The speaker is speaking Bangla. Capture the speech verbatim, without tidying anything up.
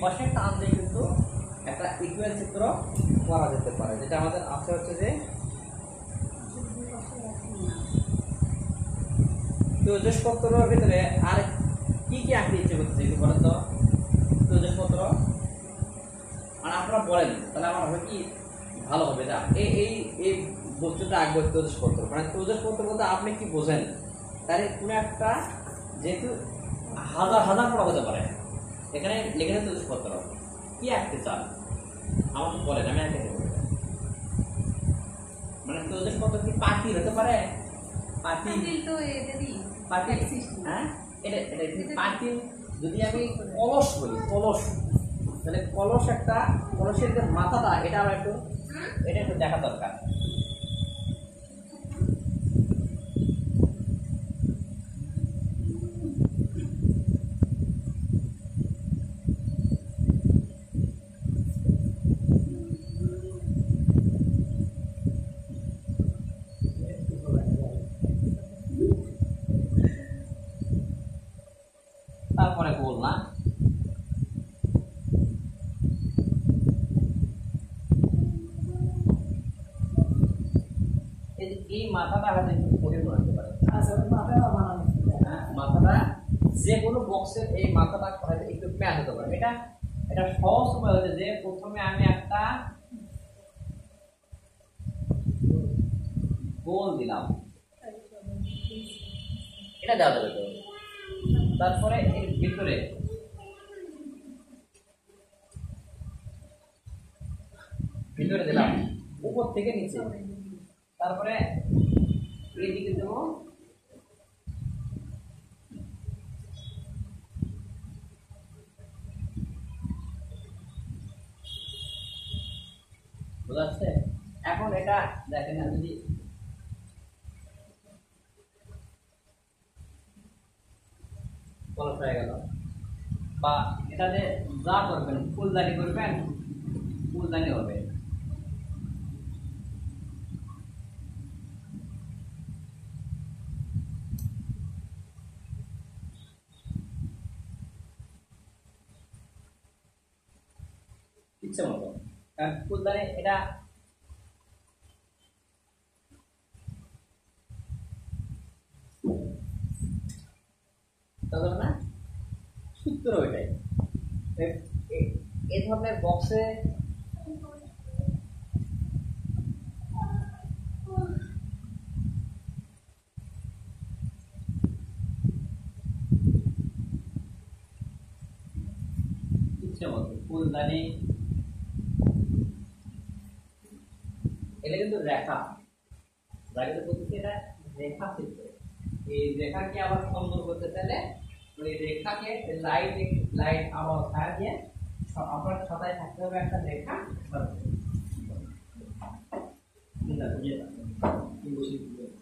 পাশে টান দিয়ে কিন্তু একটা ইকুয়াল চিত্র করা যেতে পারে, যেটা আমাদের আছে হচ্ছে যে ত্রয়োদশপত্রের ভিতরে আর কি কি আঁকতে ইচ্ছে করতেছে একটু বলেন তো। ত্রয়োদশপত্র আর আপনারা বলেন তাহলে আমার হবে কি ভালো হবে। যা এই এই এই বস্তুটা আঁকবো ত্রয়োদশপত্র, মানে ত্রয়োদশপত্র বলতে আপনি কি বোঝেন, তাহলে কোনো একটা যেহেতু হাজার হাজার পড়া হতে পারে, এখানে লিখে দেন ত্রয়োদশপত্র কি আঁকতে চান আমাকে বলেন, আমি আঁকে দেবো। মানে ত্রয়োদশপত্র কি পাতিল হতে পারে? পাতিল তো এদেরই পাতিল, হ্যাঁ এটা এটা পাতিল। যদি আমি কলস বলি কলস, তাহলে কলস একটা, কলসের যে মাথাটা এটা আমার একটু এটা একটু দেখা দরকার। তারপরে গোল না, এই মাথাটা হয়তো একটু পরিবর্তন হতে পারে। মাথাটা যে কোনো বক্সের এই মাথাটা হয়তো একটু ম্যাচ হতে পারে। এটা এটা সহজ উপায় হচ্ছে যে প্রথমে আমি একটা গোল দিলাম, এটা দেওয়া যাবে তো। তারপরে এর ভিতরে ভিতরে দিলাম উপর থেকে নিচে, তারপরে এইদিকে দেবো বোঝা যাচ্ছে। এখন এটা দেখেন না, যদি কলস হয়ে গেল, বা এটাতে যা করবেন ফুলদানি করবেন ফুলদানি হবে। ইচ্ছে মতো, কারণ ফুলদানি এটা না সূত্র, ওইটাই এই ধরনের বক্সে ইচ্ছে মতো ফুলদানি, এটা কিন্তু রেখা, যাকে বলতেছি এটা রেখা চিত্র। এই রেখাকে আবার সুন্দর করতে চাইলে ওই রেখাকে লাইট লাইট আবার ছায়া দিয়ে আপনার খাতায় থাকতে হবে একটা রেখা।